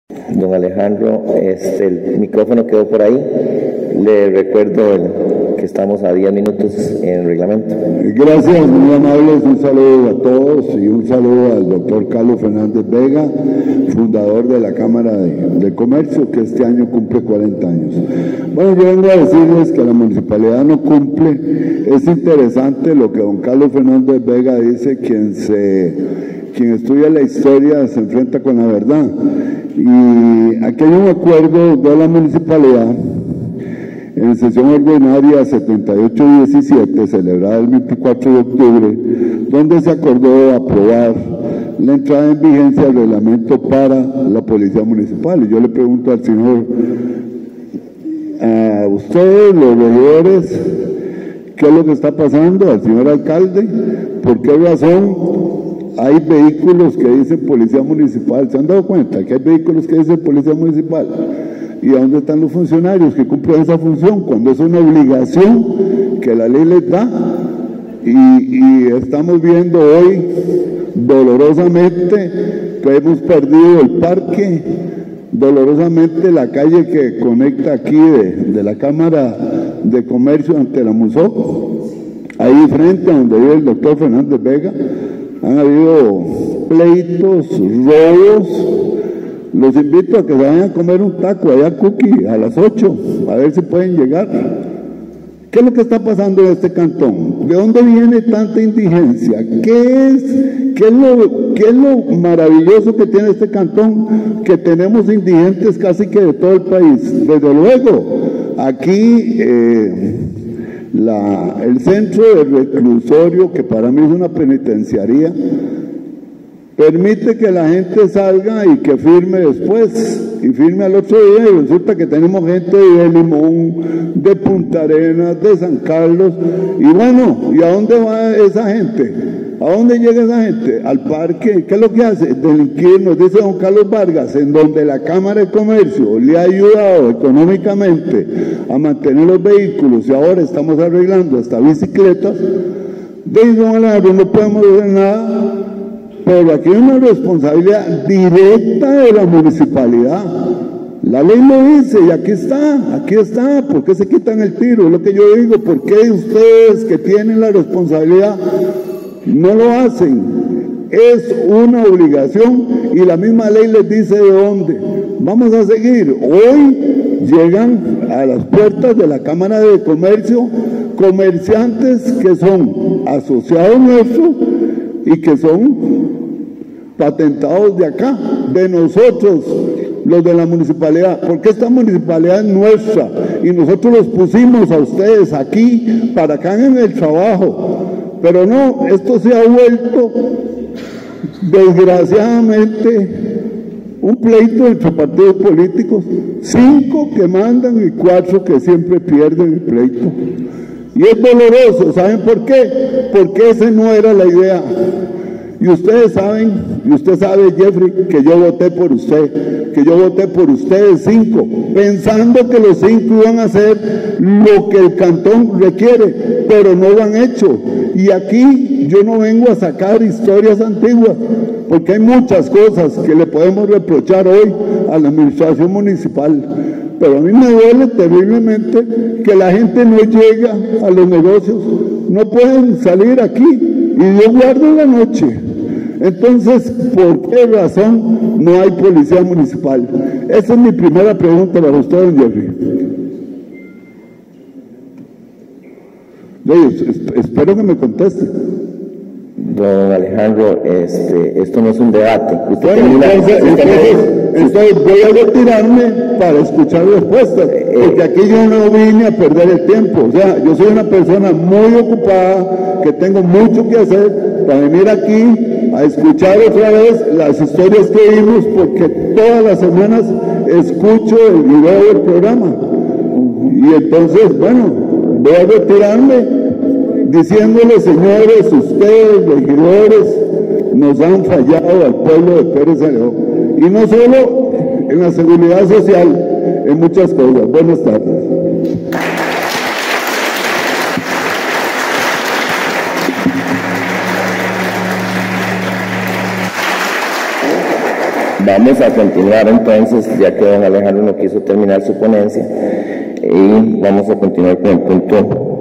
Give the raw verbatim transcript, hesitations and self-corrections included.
Don Alejandro, este, el micrófono quedó por ahí. Le recuerdo el, que estamos a diez minutos en el reglamento. Gracias, muy amables. Un saludo a todos y un saludo al doctor Carlos Fernández Vega, fundador de la Cámara de, de Comercio, que este año cumple cuarenta años. Bueno, yo vengo a decirles que la municipalidad no cumple. Es interesante lo que don Carlos Fernández Vega dice: quien, se, quien estudia la historia se enfrenta con la verdad. Y aquí hay un acuerdo de la municipalidad en sesión ordinaria setenta y ocho diecisiete, celebrada el veinticuatro de octubre, donde se acordó aprobar la entrada en vigencia del reglamento para la policía municipal. Y yo le pregunto al señor, a ustedes, los regidores, ¿qué es lo que está pasando? Al señor alcalde, ¿por qué razón hay vehículos que dicen policía municipal? ¿Se han dado cuenta que hay vehículos que dicen policía municipal? ¿Y a dónde están los funcionarios que cumplen esa función cuando es una obligación que la ley les da? Y, y estamos viendo hoy dolorosamente que hemos perdido el parque, dolorosamente la calle que conecta aquí de, de la Cámara de Comercio ante la MUSOC, ahí frente a donde vive el doctor Fernández Vega. Han habido pleitos, robos. Los invito a que se vayan a comer un taco allá a Cookie a las ocho, a ver si pueden llegar. ¿Qué es lo que está pasando en este cantón? ¿De dónde viene tanta indigencia? ¿Qué es, qué es, lo, qué es lo maravilloso que tiene este cantón? Que tenemos indigentes casi que de todo el país. Desde luego, aquí eh, la, el centro de reclusorio, que para mí es una penitenciaría, permite que la gente salga y que firme después, y firme al otro día, y resulta que tenemos gente de Limón, de Punta Arenas, de San Carlos, y bueno, ¿y a dónde va esa gente? ¿A dónde llega esa gente? Al parque. ¿Qué es lo que hace? Delinquir, nos dice don Carlos Vargas, en donde la Cámara de Comercio le ha ayudado económicamente a mantener los vehículos, y ahora estamos arreglando hasta bicicletas. De don Alejandro, no podemos hacer nada. Pero aquí hay una responsabilidad directa de la municipalidad. La ley lo dice y aquí está, aquí está. ¿Por qué se quitan el tiro? Es lo que yo digo. ¿Por qué ustedes que tienen la responsabilidad no lo hacen? Es una obligación y la misma ley les dice de dónde. Vamos a seguir. Hoy llegan a las puertas de la Cámara de Comercio comerciantes que son asociados nuestros y que son patentados de acá, de nosotros, los de la municipalidad, porque esta municipalidad es nuestra y nosotros los pusimos a ustedes aquí para que hagan el trabajo. Pero no, esto se ha vuelto desgraciadamente un pleito entre partidos políticos, cinco que mandan y cuatro que siempre pierden el pleito. Y es doloroso, ¿saben por qué? Porque esa no era la idea. Y ustedes saben, y usted sabe, Jeffrey, que yo voté por usted, que yo voté por ustedes cinco, pensando que los cinco iban a hacer lo que el cantón requiere, pero no lo han hecho. Y aquí yo no vengo a sacar historias antiguas, porque hay muchas cosas que le podemos reprochar hoy a la administración municipal. Pero a mí me duele terriblemente que la gente no llega a los negocios, no pueden salir aquí, y yo guardo la noche. Entonces, ¿por qué razón no hay policía municipal? Esa es mi primera pregunta para usted, don Jeffrey. Espero que me conteste. Don Alejandro, este, esto no es un debate. Usted bueno, termina, entonces, usted entonces, entonces voy a retirarme para escuchar respuestas, porque aquí yo no vine a perder el tiempo. O sea, yo soy una persona muy ocupada, que tengo mucho que hacer, para venir aquí a escuchar otra vez las historias que vimos, porque todas las semanas escucho el video del programa. Y entonces, bueno, voy a retirarme diciéndole, señores, ustedes, regidores, nos han fallado al pueblo de Pérez Celedón. Y no solo en la seguridad social, en muchas cosas. Buenas tardes. Vamos a continuar entonces, ya que don Alejandro no quiso terminar su ponencia, y vamos a continuar con el punto